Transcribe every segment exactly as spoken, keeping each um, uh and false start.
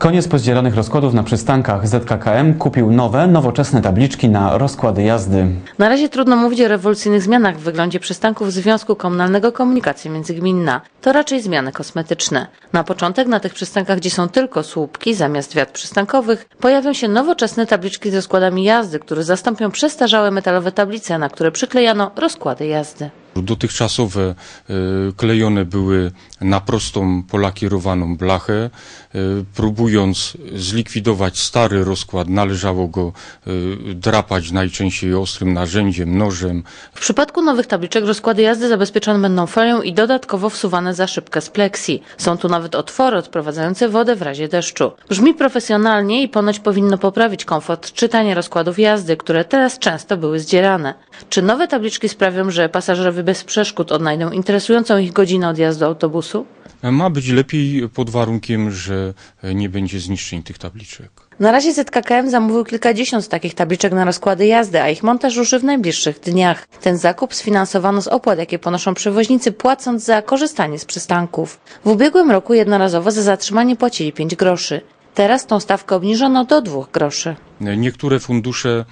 Koniec pozdzielanych rozkładów na przystankach. Z K K M kupił nowe, nowoczesne tabliczki na rozkłady jazdy. Na razie trudno mówić o rewolucyjnych zmianach w wyglądzie przystanków Związku Komunalnego Komunikacji Międzygminna. To raczej zmiany kosmetyczne. Na początek na tych przystankach, gdzie są tylko słupki zamiast wiat przystankowych, pojawią się nowoczesne tabliczki z rozkładami jazdy, które zastąpią przestarzałe metalowe tablice, na które przyklejano rozkłady jazdy. Dotychczasowe klejone były na prostą polakierowaną blachę. Próbując zlikwidować stary rozkład, należało go drapać najczęściej ostrym narzędziem, nożem. W przypadku nowych tabliczek rozkłady jazdy zabezpieczone będą folią i dodatkowo wsuwane za szybkę z pleksji. Są tu nawet otwory odprowadzające wodę w razie deszczu. Brzmi profesjonalnie i ponoć powinno poprawić komfort czytania rozkładów jazdy, które teraz często były zdzierane. Czy nowe tabliczki sprawią, że pasażerowie bez przeszkód odnajdą interesującą ich godzinę odjazdu autobusu? Ma być lepiej pod warunkiem, że nie będzie zniszczeń tych tabliczek. Na razie Z K K M zamówił kilkadziesiąt takich tabliczek na rozkłady jazdy, a ich montaż ruszy w najbliższych dniach. Ten zakup sfinansowano z opłat, jakie ponoszą przewoźnicy, płacąc za korzystanie z przystanków. W ubiegłym roku jednorazowo za zatrzymanie płacili pięć groszy. Teraz tą stawkę obniżono do dwóch groszy. Niektóre fundusze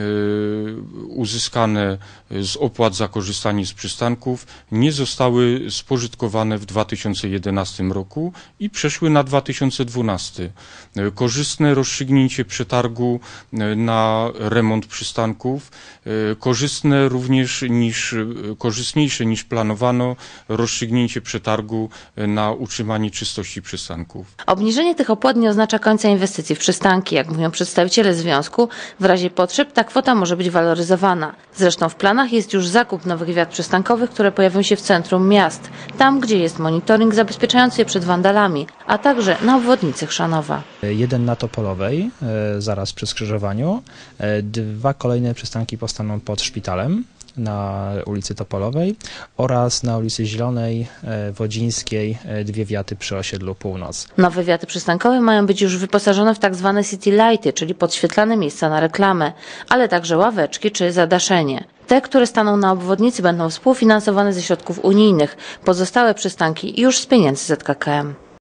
uzyskane z opłat za korzystanie z przystanków nie zostały spożytkowane w dwa tysiące jedenastym roku i przeszły na dwa tysiące dwunasty. Korzystne rozstrzygnięcie przetargu na remont przystanków, korzystne również niż, korzystniejsze niż planowano rozstrzygnięcie przetargu na utrzymanie czystości przystanków. Obniżenie tych opłat nie oznacza końca inwestycji w przystanki. Jak mówią przedstawiciele związku, w razie potrzeb ta kwota może być waloryzowana. Zresztą w planach jest już zakup nowych wiat przystankowych, które pojawią się w centrum miast, tam gdzie jest monitoring zabezpieczający je przed wandalami, a także na obwodnicy Chrzanowa. Jeden na Topolowej, zaraz przy skrzyżowaniu, dwa kolejne przystanki powstaną pod szpitalem na ulicy Topolowej oraz na ulicy Zielonej, Wodzińskiej, dwie wiaty przy osiedlu Północ. Nowe wiaty przystankowe mają być już wyposażone w tak zwane city lighty, czyli podświetlane miejsca na reklamę, ale także ławeczki czy zadaszenie. Te, które staną na obwodnicy, będą współfinansowane ze środków unijnych. Pozostałe przystanki już z pieniędzy Z K K M.